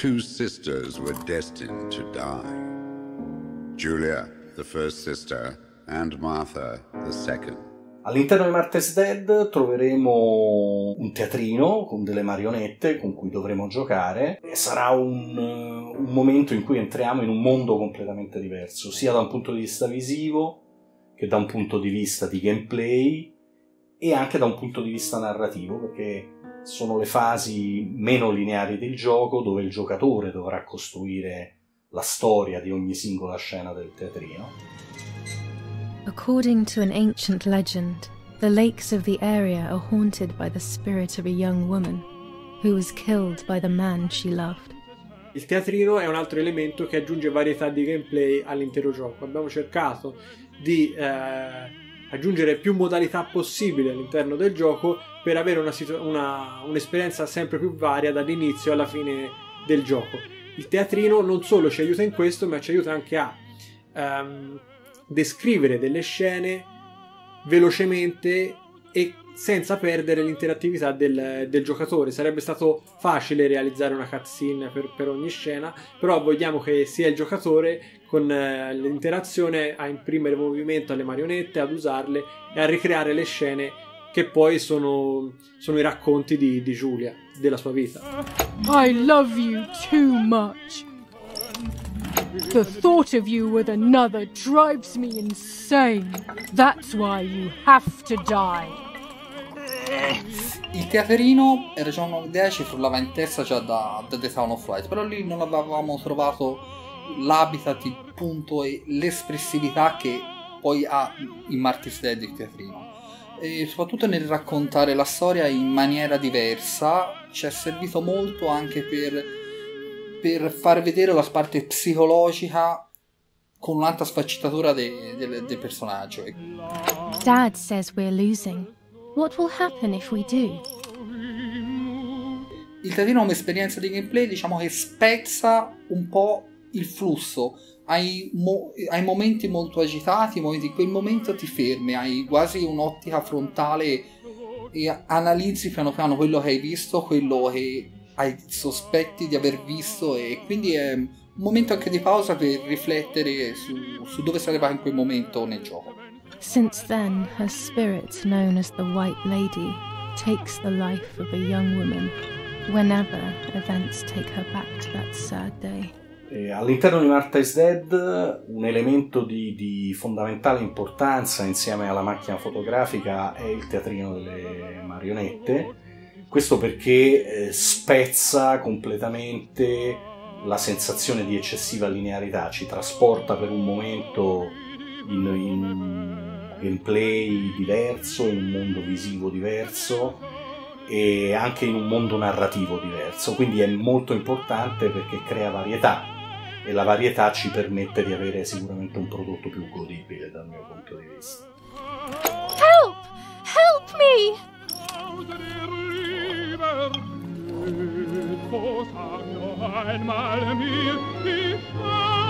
two sisters were destined to die. Julia, the first sister, and Martha, the second. All'interno di Martha's Dead troveremo un teatrino con delle marionette con cui dovremo giocare e sarà un momento in cui entriamo in un mondo completamente diverso, sia da un punto di vista visivo che da un punto di vista di gameplay e anche da un punto di vista narrativo, perché sono le fasi meno lineari del gioco dove il giocatore dovrà costruire la storia di ogni singola scena del teatrino. According to an ancient legend, the lakes of the area are haunted by the spirit of a young woman who was killed by the man she loved. Il teatrino è un altro elemento che aggiunge varietà di gameplay all'intero gioco. Abbiamo cercato di aggiungere più modalità possibili all'interno del gioco per avere un'esperienza sempre più varia dall'inizio alla fine del gioco. Il teatrino non solo ci aiuta in questo, ma ci aiuta anche a descrivere delle scene velocemente e senza perdere l'interattività del giocatore. Sarebbe stato facile realizzare una cutscene per ogni scena, però vogliamo che sia il giocatore con l'interazione a imprimere movimento alle marionette, ad usarle e a ricreare le scene che poi sono i racconti di Julia, della sua vita. I love you too much. The thought of you with another drives me insane. That's why you have to die. Il teatrino era già un'idea, ci frullava in testa già da The Town of Light, però lì non avevamo trovato l'habitat, il punto e l'espressività che poi ha in Martha's Dead il teatrino. E soprattutto nel raccontare la storia in maniera diversa ci è servito molto anche per far vedere la parte psicologica con un'altra sfaccettatura del personaggio. Dad says we're losing. What will happen if we do? Il teatrino è un'esperienza di gameplay, diciamo, che spezza un po' il flusso. Hai momenti molto agitati, in quel momento ti fermi, hai quasi un'ottica frontale e analizzi piano piano quello che hai visto, quello che hai sospetti di aver visto, e quindi è un momento anche di pausa per riflettere su dove sarà in quel momento nel gioco. Since then, her spirit, known as the White Lady, takes the life of a young woman whenever events take her back to that sad day. All'interno di Martha's Dead un elemento di fondamentale importanza insieme alla macchina fotografica è il teatrino delle marionette. Questo perché spezza completamente la sensazione di eccessiva linearità, ci trasporta per un momento in un gameplay diverso, in un mondo visivo diverso e anche in un mondo narrativo diverso, quindi è molto importante perché crea varietà e la varietà ci permette di avere sicuramente un prodotto più godibile dal mio punto di vista. Help! Help me! Einmal mir die